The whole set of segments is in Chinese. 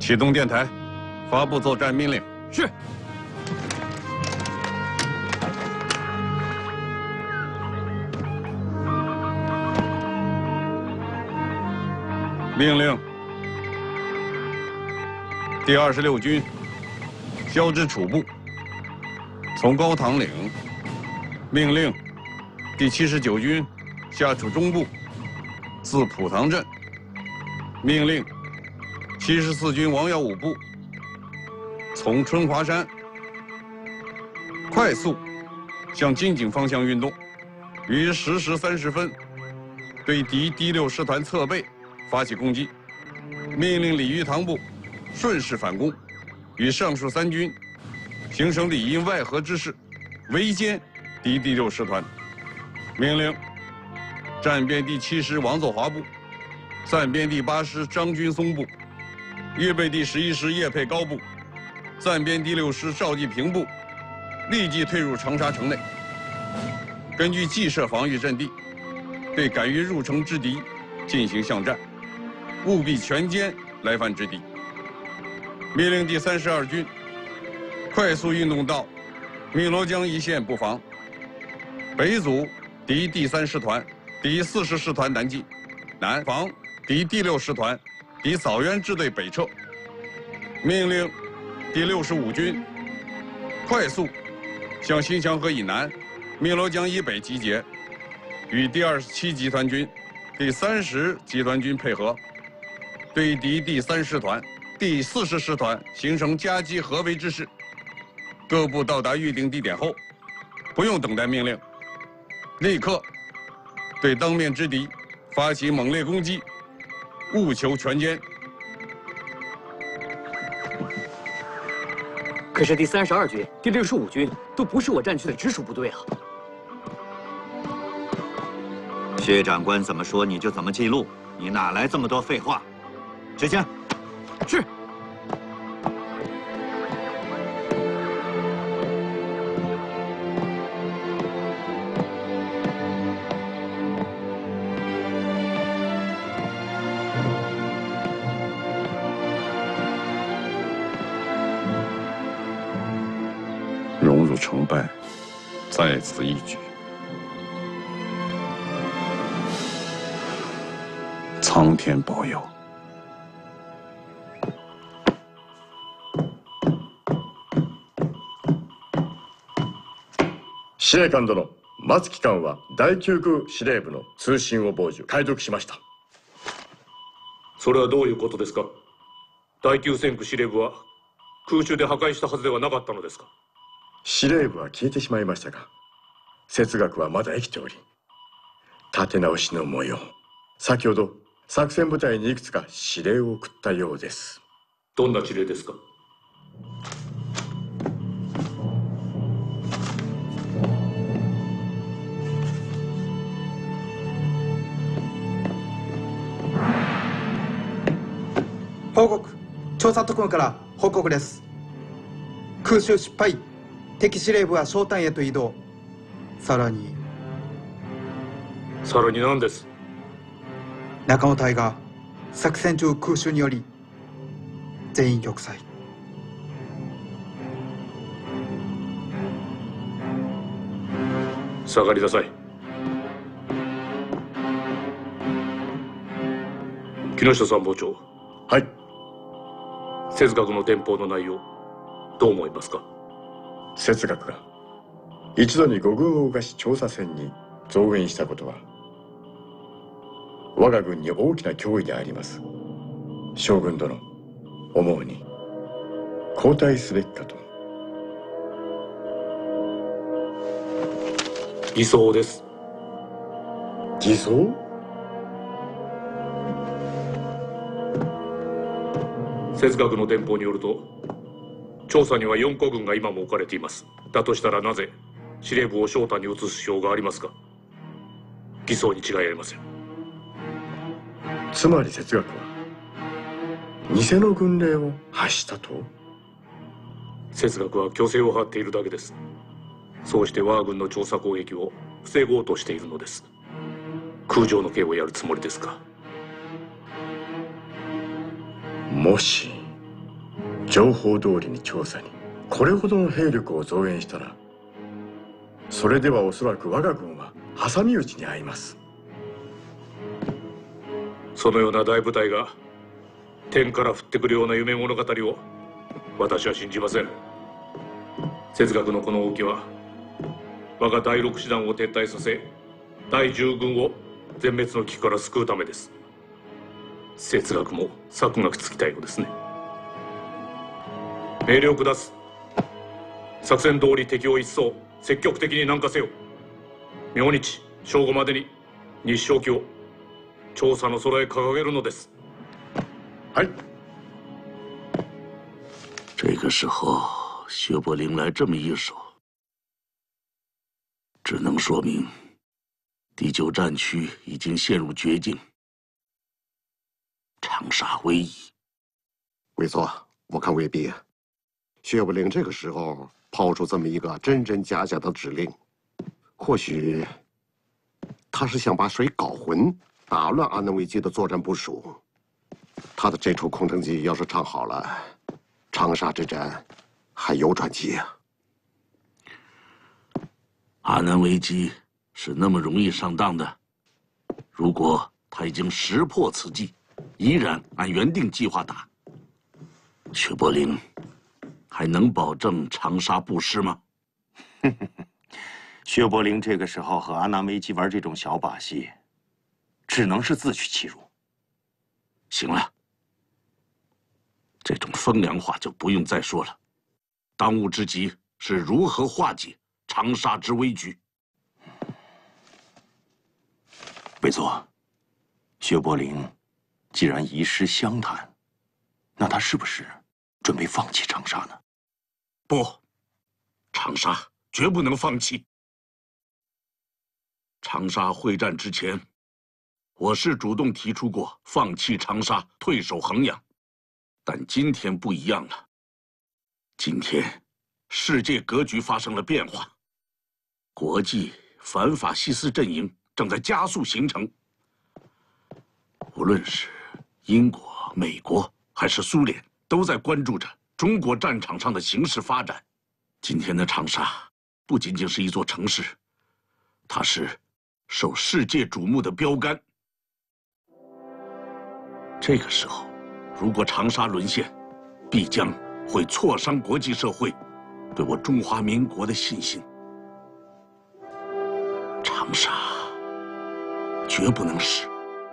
启动电台，发布作战命令。 是。 命令：第26军萧之楚部从高唐岭。命令：第79军下属中部自普塘镇。命令：74军王耀武部从春华山快速向金井方向运动，于10时30分对敌第6师团侧背发起攻击。命令李玉堂部顺势反攻，与上述3军形成里应外合之势，围歼敌第6师团。命令战编第7师王作华部、暂编第8师张军松部、预备第11师叶佩高部、暂编第6师赵继平部立即退入长沙城内，根据既设防御阵地，对敢于入城之敌进行巷战，务必全歼来犯之敌。命令第32军快速运动到汨罗江一线布防，北阻敌第3师团、敌40师团南进，南防敌第6师团、敌枣园支队北撤。命令第65军快速向新墙河以南、汨罗江以北集结，与第27集团军、第30集团军配合，对敌第3师团、第40师团形成夹击合围之势。各部到达预定地点后，不用等待命令，立刻对当面之敌发起猛烈攻击，务求全歼。 可是第32军、第65军都不是我战区的直属部队啊。 薛长官怎么说你就怎么记录，你哪来这么多废话？执行。 是。 荣辱成败，在此一举。苍天保佑。 司令官殿、松木官は第9空司令部の通信を傍受解読しました。 それはどういうことですか？第9戦区司令部は空中で破壊したはずではなかったのですか？ 司令部は消えてしまいましたが、哲学はまだ生きており、立て直しの模様。先ほど作戦部隊にいくつか指令を送ったようです。 どんな指令ですか？ 報告、調査特務から報告です。空襲失敗、敵司令部は小隊へと移動。さらに何です？ 中野隊が作戦中空襲により全員玉砕。 下がりなさい。木下参謀長。 はい。 哲学の電報の内容、どう思いますか？ 哲学が一度に5軍を動かし調査船に増援したことは我が軍に大きな脅威であります。将軍殿、思うに交代すべきかと。 偽装です。 偽装？ 哲学の電報によると、調査には4個軍が今も置かれています。だとしたらなぜ司令部を翔太に移す必要がありますか？偽装に違いありません。 つまり哲学は偽の軍令を発したと？ 哲学は虚勢を張っているだけです。そうして我が軍の調査攻撃を防ごうとしているのです。空上の刑をやるつもりですか？ もし情報通りに調査にこれほどの兵力を増援したら、それではおそらく我が軍は挟み撃ちに遭います。 そのような大部隊が天から降ってくるような夢物語を私は信じません。哲学のこの動きは我が第6師団を撤退させ第10軍を全滅の危機から救うためです。哲学も策が尽きたようですね。命令を下す。作戦通り敵を一層積極的に南下せよ。明日正午までに日照旗を調査の空へ掲げるのです。 はい。 这个时候，薛伯灵来这么一手，只能说明第9战区已经陷入绝境，长沙危矣。 没错，我看未必。薛伯灵这个时候抛出这么一个真真假假的指令，或许他是想把水搞浑，打乱阿南危机的作战部署。他的这出空城计要是唱好了，长沙之战还有转机啊！ 阿南危机是那么容易上当的？如果他已经识破此计，依然按原定计划打，薛伯灵还能保证长沙不失吗？ 薛伯灵这个时候和阿南危机玩这种小把戏，只能是自取其辱。 行了，这种风凉话就不用再说了。当务之急是如何化解长沙之危局。 没错，薛伯灵既然遗失湘潭，那他是不是准备放弃长沙呢？ 不，长沙绝不能放弃。长沙会战之前，我是主动提出过放弃长沙，退守衡阳，但今天不一样了。今天，世界格局发生了变化，国际反法西斯阵营正在加速形成。无论是英国、美国还是苏联，都在关注着中国战场上的形势发展。今天的长沙不仅仅是一座城市，它是受世界瞩目的标杆。这个时候，如果长沙沦陷，必将会挫伤国际社会对我中华民国的信心。长沙绝不能失。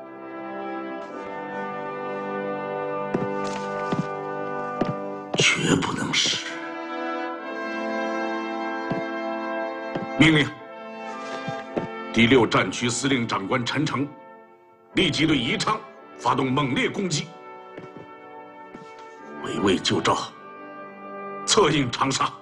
绝不能失。命令：第6战区司令长官陈诚立即对宜昌发动猛烈攻击，围魏救赵，策应长沙。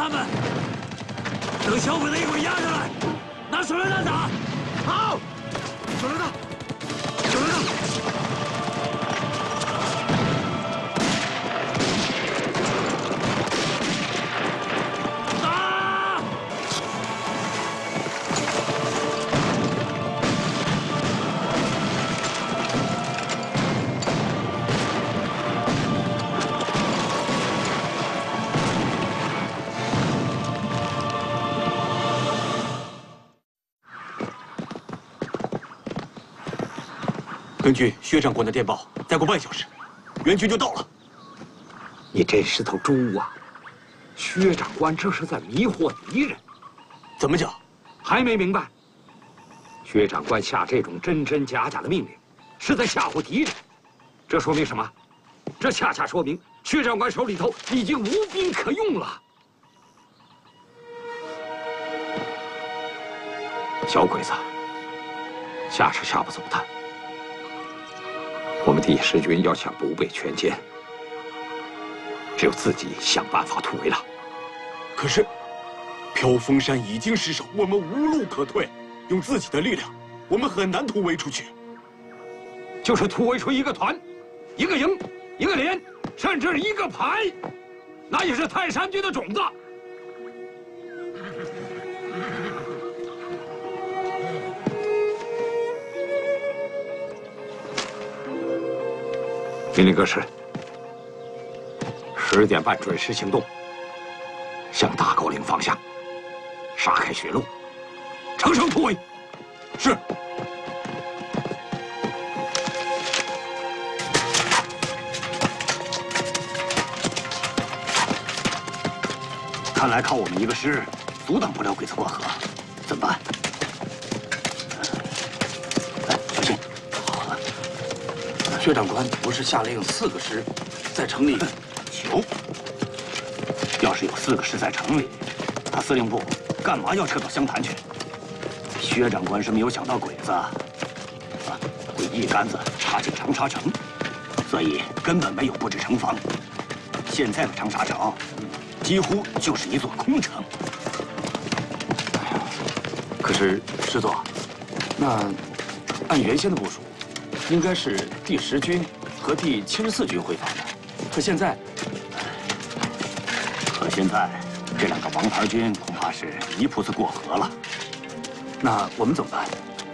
他们，等小鬼子一会儿压下来，拿手榴弹打。好，手榴弹，手榴弹。 根据薛长官的电报，再过半小时，援军就到了。 你真是头猪啊！薛长官这是在迷惑敌人。 怎么讲？ 还没明白？薛长官下这种真真假假的命令，是在吓唬敌人。这说明什么？这恰恰说明薛长官手里头已经无兵可用了。小鬼子，下是下不走的。 我们第10军要想不被全歼，只有自己想办法突围了。 可是，飘风山已经失守，我们无路可退。用自己的力量，我们很难突围出去。 就是突围出一个团、一个营、一个连，甚至一个排，那也是泰山军的种子。命令各师，10点半准时行动，向大高岭方向杀开血路，乘胜突围。是。看来靠我们一个师阻挡不了鬼子过河，怎么办？哎，小心！好了。 薛长官不是下令4个师在城里？ 球，要是有4个师在城里，他司令部干嘛要撤到湘潭去？薛长官是没有想到鬼子会一竿子插进长沙城，所以根本没有布置城防。现在的长沙城几乎就是一座空城。 哎呀，可是师座，那按原先的部署。 应该是第10军和第74军会访的，可现在这2个王牌军恐怕是一铺子过河了。 那我们怎么办？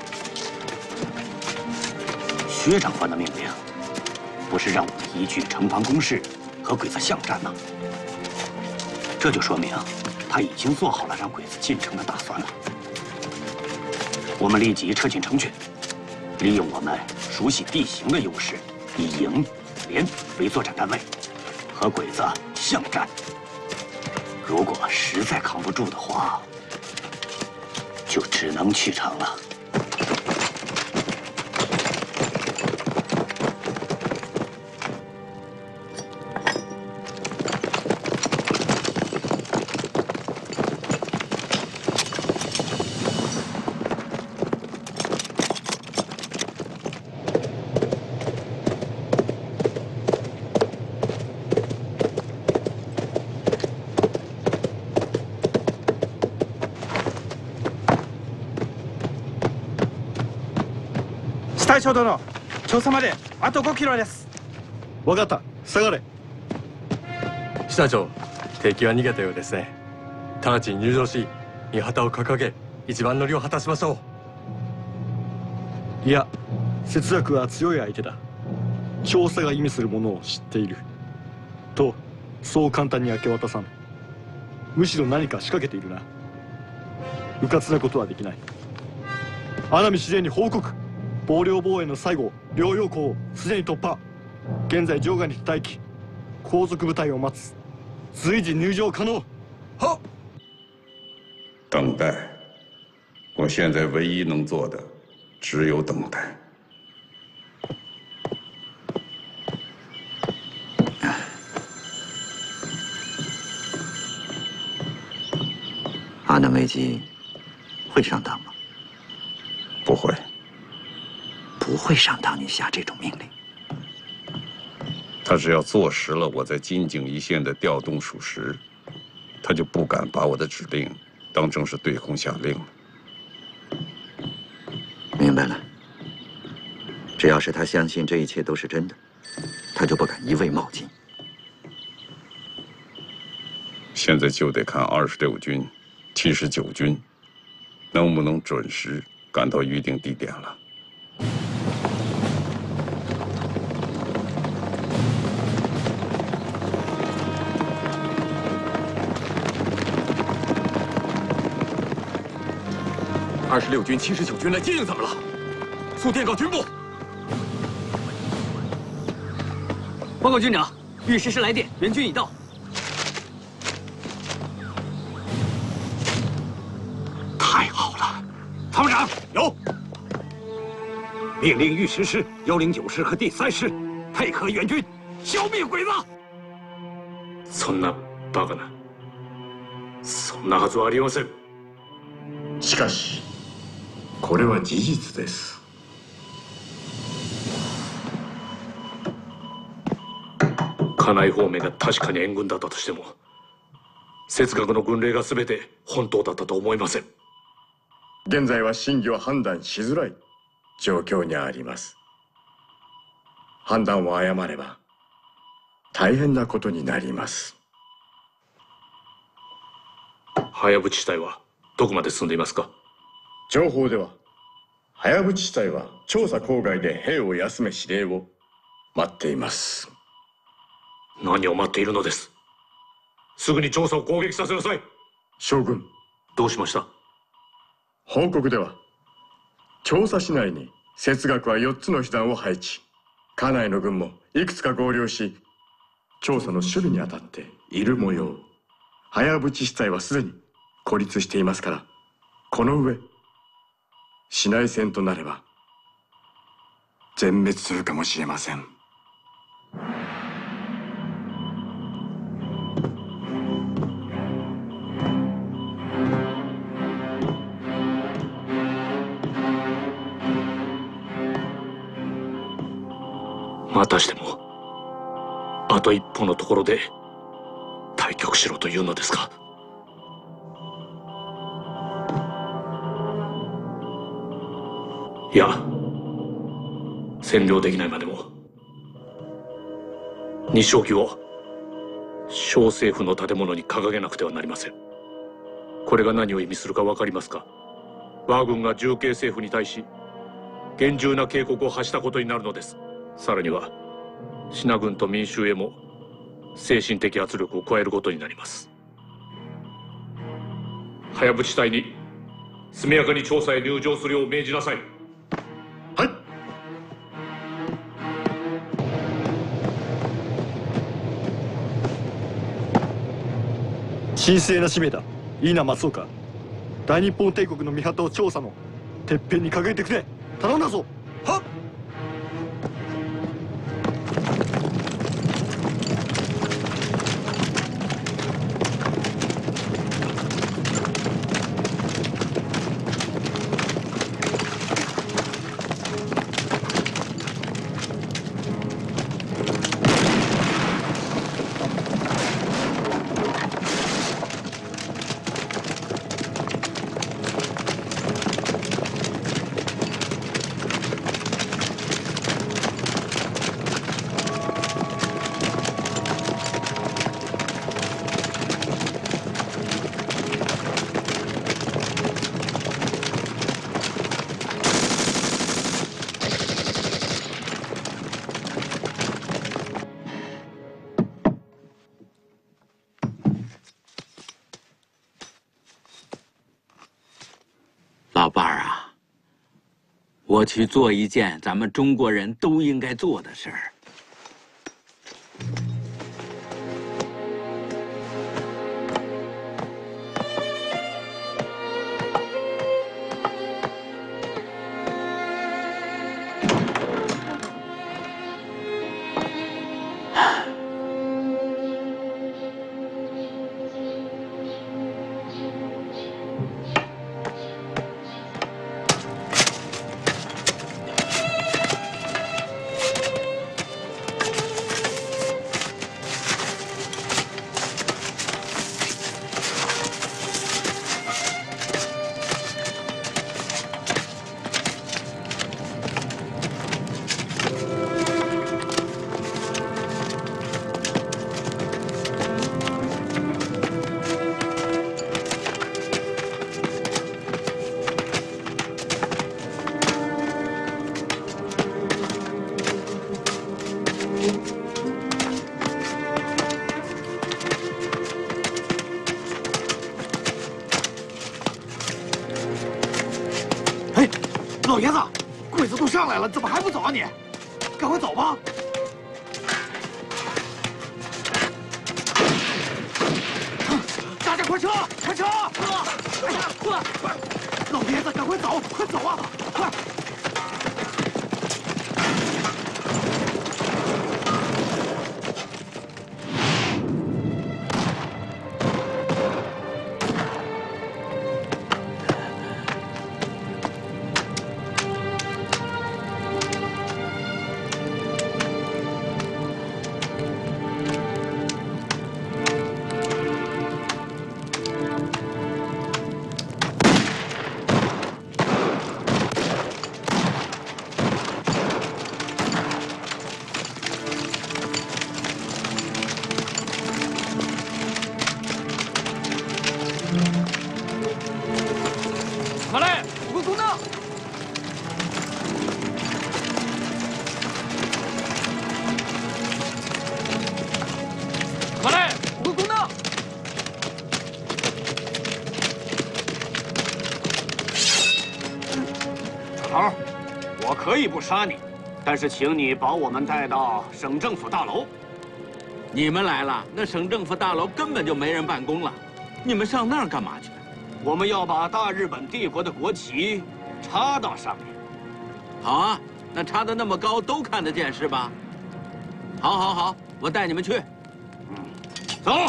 薛长官的命令不是让我们依据城防工事和鬼子巷战吗？这就说明他已经做好了让鬼子进城的打算了。我们立即撤进城去，利用我们熟悉地形的优势，以营、连为作战单位，和鬼子巷战。如果实在扛不住的话，就只能去城了。 隊長殿、調査まであと5キロです。 分かった、下がれ。下長、敵は逃げたようですね。直ちに入場し、御旗を掲げ、一番乗りを果たしましょう。いや、節約は強い相手だ。調査が意味するものを知っている。と、そう簡単に明け渡さん。むしろ何か仕掛けているな。迂闊なことはできない。穴見司令に報告。 防領防衛の最後、両陽港をすでに突破。現在城下に待機。後続部隊を待つ。随時入場可能。好。 等待。我现在唯一能做的，只有等待。 阿南危机会上当吗？ 不会。 不会上当你下这种命令。 他只要坐实了我在金井一线的调动属实，他他就不敢把我的指令当正式对空下令了。 明白了。只要是他相信这一切都是真的，他就不敢一味冒进。 现在就得看26军、79军能不能准时赶到预定地点了。 26军、79军来接应，怎么了？速电告军部。报告军长，御师师来电，援军已到。 太好了，参谋长有。命令御师师、109师和第3师配合援军，消灭鬼子。 そんなバカな。そんなはずはありません。 しかしこれは事実です。 家内方面が確かに援軍だったとしても、節学の軍令が全て本当だったと思いません。 現在は真偽を判断しづらい状況にあります。判断を誤れば大変なことになります。 早淵地帯はどこまで進んでいますか？ 情報では早淵地帯は調査郊外で兵を休め指令を待っています。 何を待っているのです？すぐに調査を攻撃させなさい。 将軍、 どうしました？ 報告では調査市内に節学は4つの師団を配置、家内の軍もいくつか合流し調査の守備に当たっている模様。早淵地帯はすでに孤立していますから、この上市内戦となれば全滅するかもしれません。 またしてもあと一歩のところで退却しろというのですか？いや、占領できないまでも日章旗を小政府の建物に掲げなくてはなりません。これが何を意味するか分かりますか？我が軍が重慶政府に対し厳重な警告を発したことになるのです。さらには支那軍と民衆へも精神的圧力を加えることになります。早淵隊に速やかに調査へ入城するよう命じなさい。 はい。 神聖な使命だ。いいな松岡。大日本帝国の御旗を調査のてっぺんに掲げてくれ。頼んだぞ。はっ。 老伴儿啊，我去做一件咱们中国人都应该做的事儿。 爷子，鬼子都上来了，怎么还不走啊你？赶快走吧！大家快撤！快撤！哎呀，快！老爷子，赶快走！快走啊！快！ 可以不杀你，但是请你把我们带到省政府大楼。 你们来了，那省政府大楼根本就没人办公了，你们上那儿干嘛去？ 我们要把大日本帝国的国旗插到上面。 好啊，那插得那么高，都看得见是吧？好，我带你们去。 走。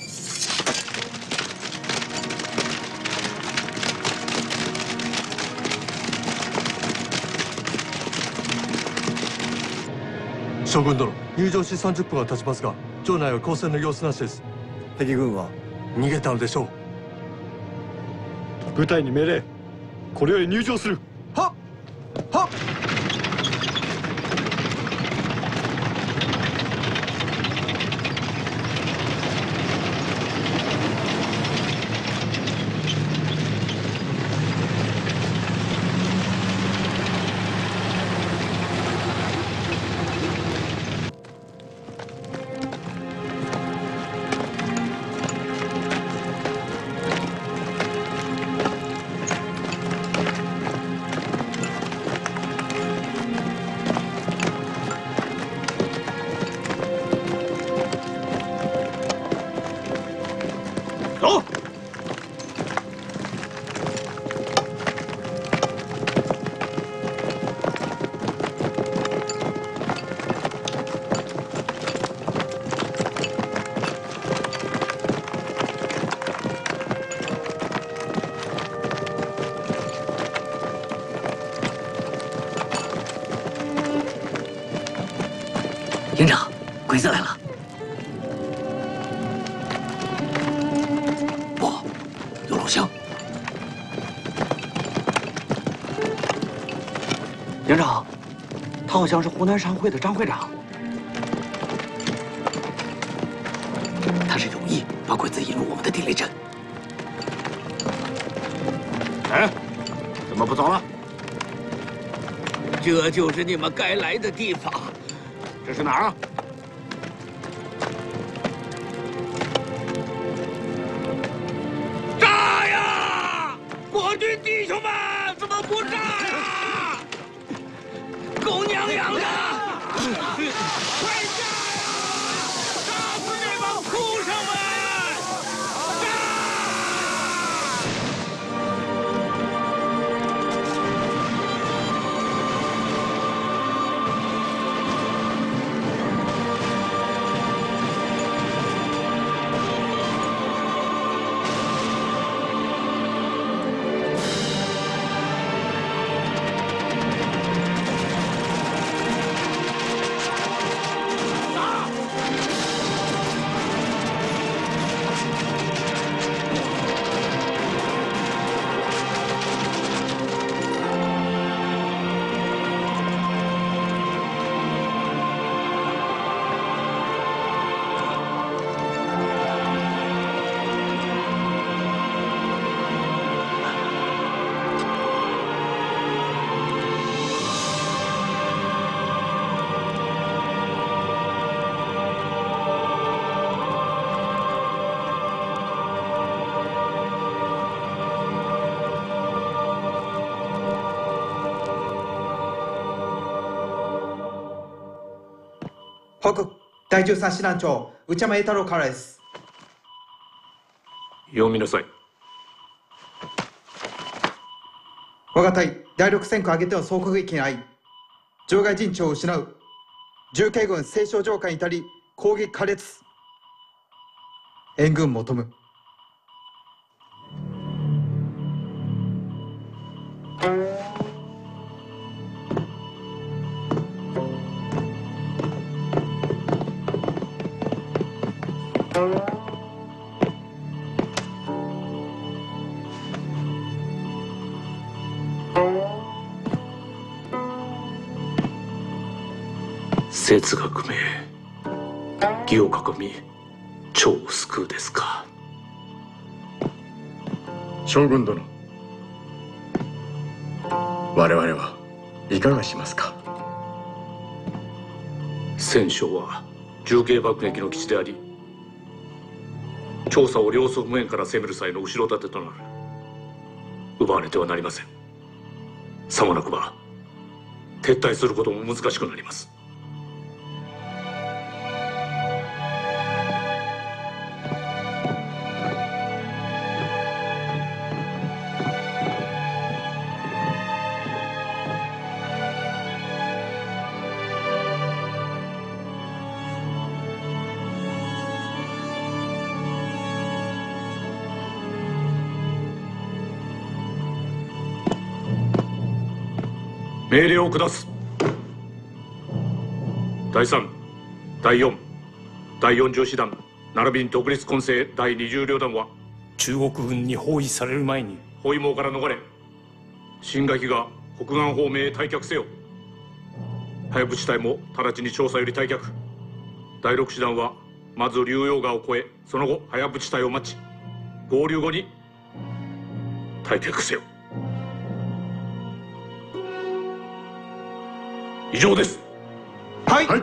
将軍殿、入場し30分は経ちますが、城内は交戦の様子なしです。 敵軍は逃げたのでしょう。 部隊に命令、これより入場する。 はっはっ。 走！ 营长，鬼子来了！不，有老乡。营长，他好像是湖南商会的张会长。他是有意把鬼子引入我们的地雷阵。 哎，怎么不走了？ 这就是你们该来的地方。 这是哪儿啊？ 炸呀！国军弟兄们，怎么不炸呀？狗娘养的！快炸呀！炸死这帮畜生们！ 報告第13師団長内山栄太郎からです。 読みなさい。 我が隊第6戦区上げての総攻撃に遭い場外陣地を失う。重慶軍西昌城下に至り攻撃苛烈。援軍求む。 節が組め義を囲み趙を救うですか。 将軍殿、我々はいかがしますか。 戦勝は重慶爆撃の基地であり、調査を両側面から攻める際の後ろ盾となる。奪われてはなりません。さもなくば撤退することも難しくなります。命令を下す。第3、第4、第40師団並びに独立混成第20旅団は中国軍に包囲される前に包囲網から逃れ、新垣が北岸方面へ退却せよ。早淵隊も直ちに調査より退却。第6師団はまず竜陽川を越え、その後早淵隊を待ち、合流後に退却せよ。以上です。 はい、はい。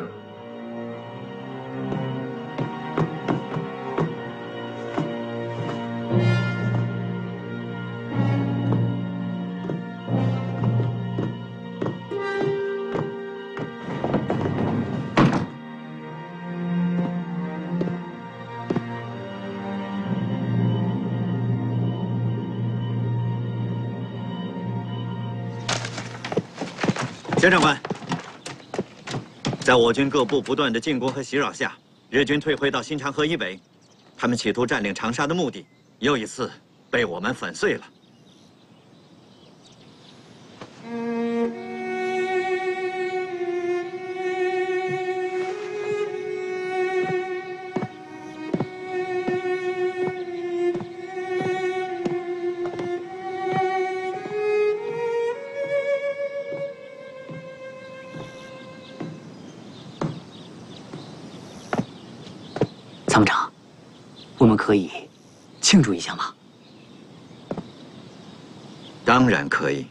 监长官，在我军各部不断的进攻和袭扰下，日军退回到新长河以北，他们企图占领长沙的目的，又一次被我们粉碎了。 参谋长，我们可以庆祝一下吗？ 当然可以。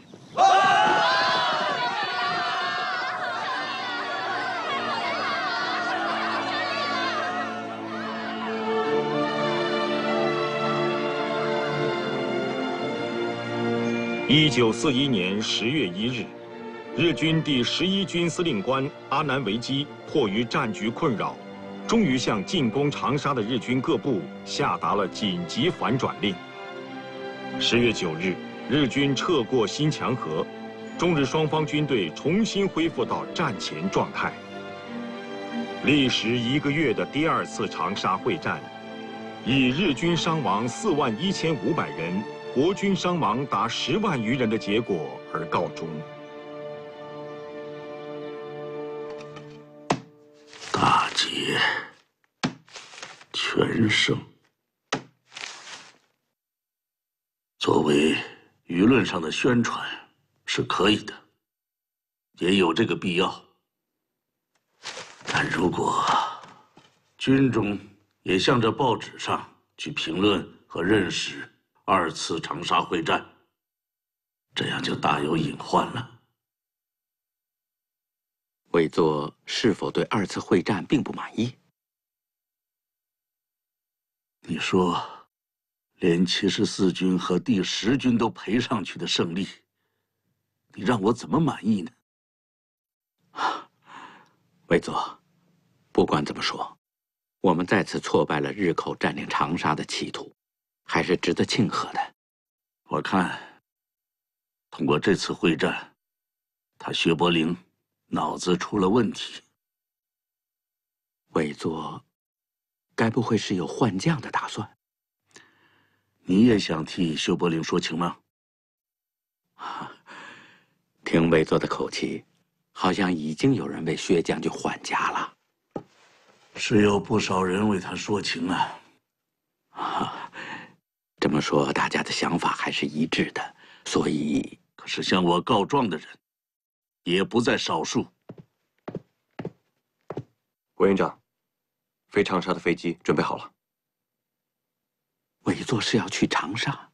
1941年10月1日，日军第11军司令官阿南惟基迫于战局困扰，终于向进攻长沙的日军各部下达了紧急反转令。10月9日，日军撤过新墙河，中日双方军队重新恢复到战前状态。历时1个月的第2次长沙会战，以日军伤亡41500人，国军伤亡达10万余人的结果而告终。 大捷，全胜。作为舆论上的宣传是可以的，也有这个必要。但如果军中也向着报纸上去评论和认识2次长沙会战，这样就大有隐患了。 委座是否对2次会战并不满意？ 你说，连74军和第10军都赔上去的胜利，你让我怎么满意呢？ 委座，不管怎么说，我们再次挫败了日寇占领长沙的企图，还是值得庆贺的。 我看，通过这次会战，他薛伯陵脑子出了问题。 委座，该不会是有换将的打算？ 你也想替薛伯陵说情吗？ 听委座的口气，好像已经有人为薛将军换家了。 是有不少人为他说情啊。 这么说，大家的想法还是一致的，所以…… 可是向我告状的人，也不在少数。 委员长，飞长沙的飞机准备好了。 委座是要去长沙？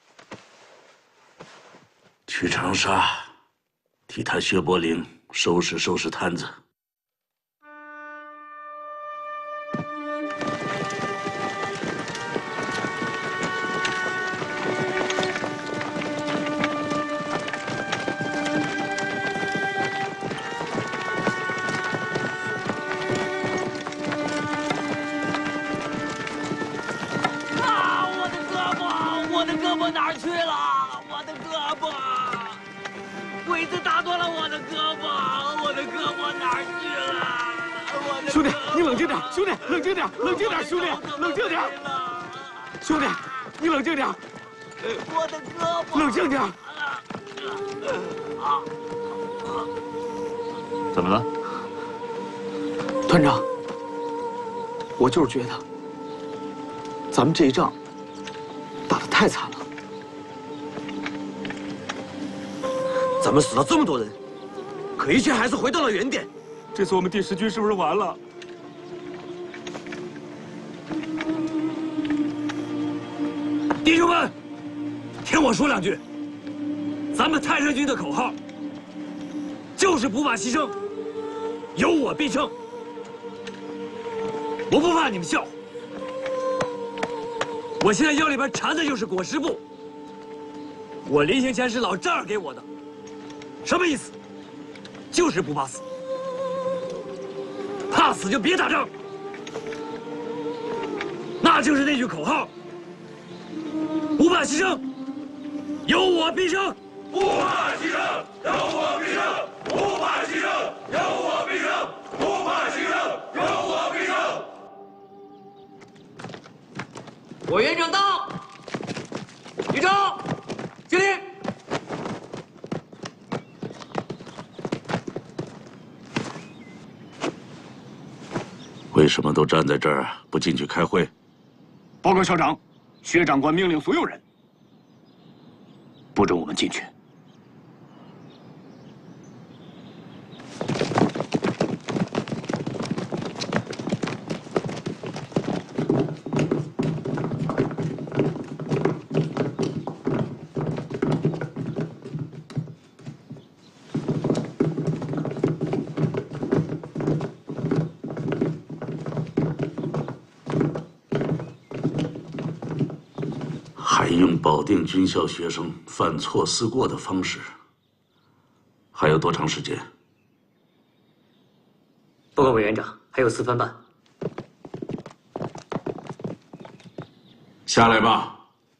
去长沙，替他薛伯陵收拾收拾摊子。 哪儿去了？我的胳膊，鬼子打断了我的胳膊，我的胳膊哪儿去了？ 兄弟，你冷静点，兄弟，冷静点，冷静点，兄弟，冷静点，兄弟，你冷静点， 我的胳膊， 冷静点。 怎么了， 团长？我就是觉得，咱们这一仗打得太惨了。 咱们死了这么多人，可一切还是回到了原点。 这次我们第10军是不是完了？ 弟兄们，听我说两句。咱们太日军的口号就是不怕牺牲，有我必胜。我不怕你们笑话。我现在腰里边缠的就是裹尸布，我临行前是老丈人给我的。什么意思？就是不怕死，怕死就别打仗。那就是那句口号：不怕牺牲，有我必胜。 不怕牺牲，有我必胜；不怕牺牲，有我必胜；不怕牺牲，有我必胜。 委员长到，立正，敬礼。 为什么都站在这儿不进去开会？ 报告校长，薛长官命令所有人不准我们进去。 还用保定军校学生犯错思过的方式，还有多长时间？ 报告委员长，还有4分半。 下来吧。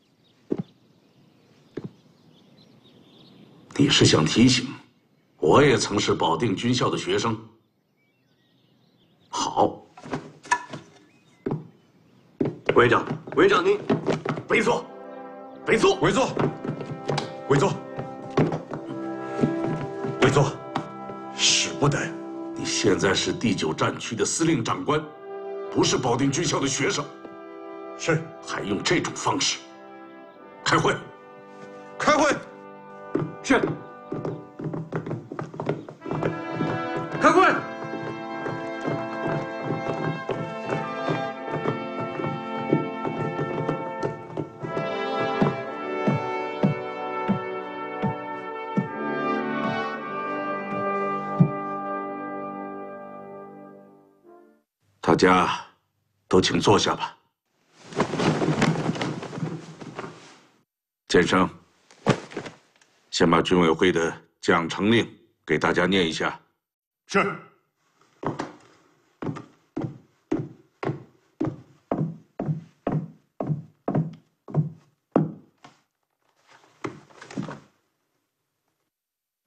你是想提醒，我也曾是保定军校的学生。好。 委员长，委员长您， 委座。委座， 委座，委座，委座，使不得！ 你现在是第9战区的司令长官，不是保定军校的学生。 是， 还用这种方式开会？ 开会。 是。开会。 大家都请坐下吧。建生，先把军委会的奖惩令给大家念一下。 是。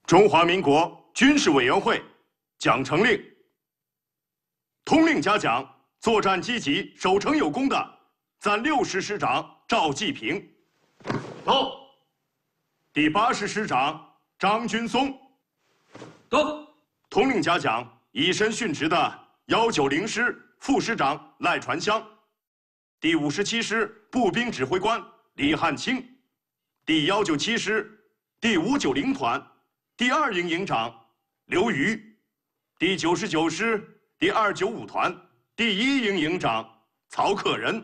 中华民国军事委员会奖成令，通令嘉奖作战积极、守城有功的暂6师师长赵继平。到。第8师师长张军松。 到。 通令嘉奖以身殉职的190师副师长赖传香，第57师步兵指挥官李汉清，第197师第590团第2营营长刘瑜，第99师第295团第1营营长曹克仁。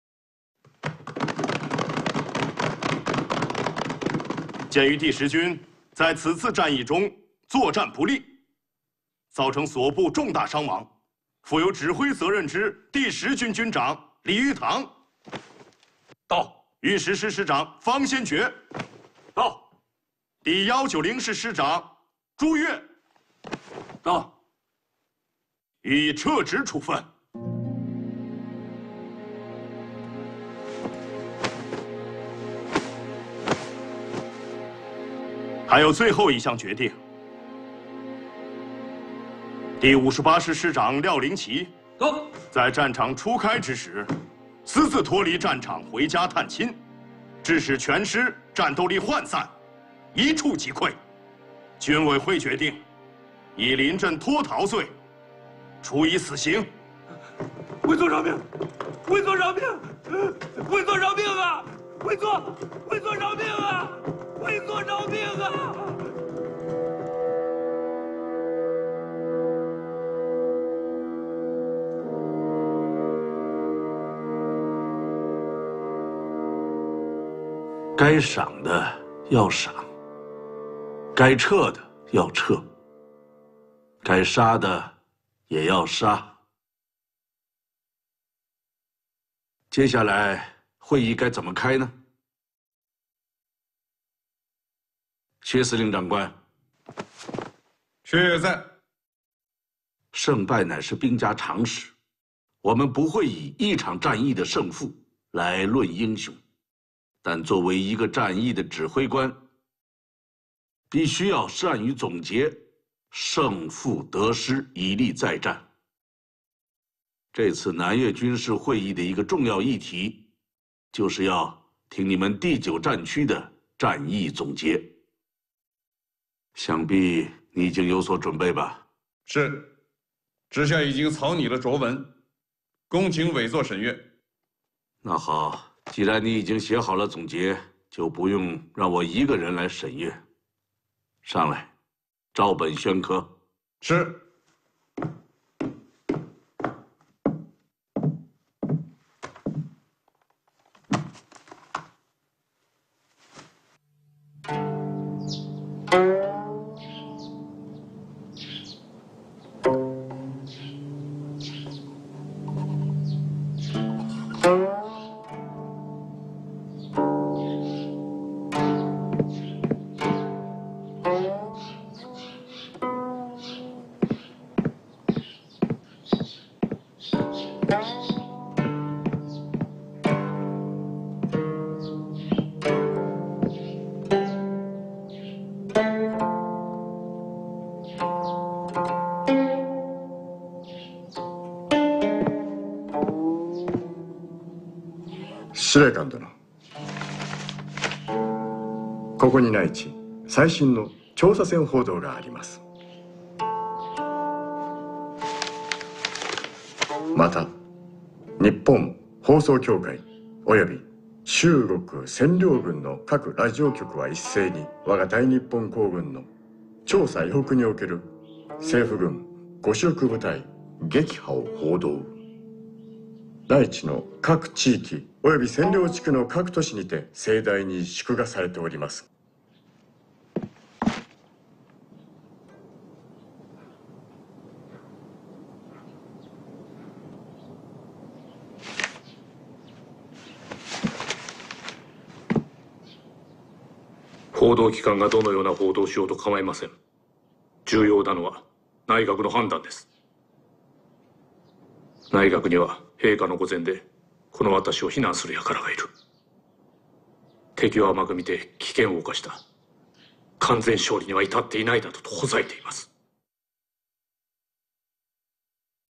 鉴于第10军在此次战役中作战不利，造成所部重大伤亡，负有指挥责任之第10军军长李玉堂。到。御10师师长方先觉。到。第190师师长朱越。到。予以撤职处分。还有最后一项决定。第58师师长廖灵奇在战场初开之时，私自脱离战场回家探亲，致使全师战斗力涣散，一触即溃。军委会决定以临阵脱逃罪处以死刑。 委座饶命！委座饶命！委座饶命啊！委座饶命啊！委座饶命啊！ 该赏的要赏，该撤的要撤，该杀的也要杀。接下来会议该怎么开呢？薛司令长官， 薛在。 胜败乃是兵家常识，我们不会以一场战役的胜负来论英雄。但作为一个战役的指挥官，必须要善于总结胜负得失，以利再战。这次南越军事会议的一个重要议题，就是要听你们第9战区的战役总结。想必你已经有所准备吧？ 是，知下已经草拟了着文，恭请委座审阅。 那好。既然你已经写好了总结，就不用让我一个人来审阅。上来，照本宣科。 是。 司令官殿、ここに内地最新の調査船報道があります。また日本放送協会および中国占領軍の各ラジオ局は一斉に我が大日本皇軍の調査以北における政府軍5色部隊撃破を報道。内地の各地域および占領地区の各都市にて盛大に祝賀されております。 報道機関がどのような報道をしようと構いません。重要なのは内閣の判断です。内閣には陛下の御前でこの私を非難する輩がいる。敵を甘く見て危険を冒した。 完全勝利には至っていないだとほざいています。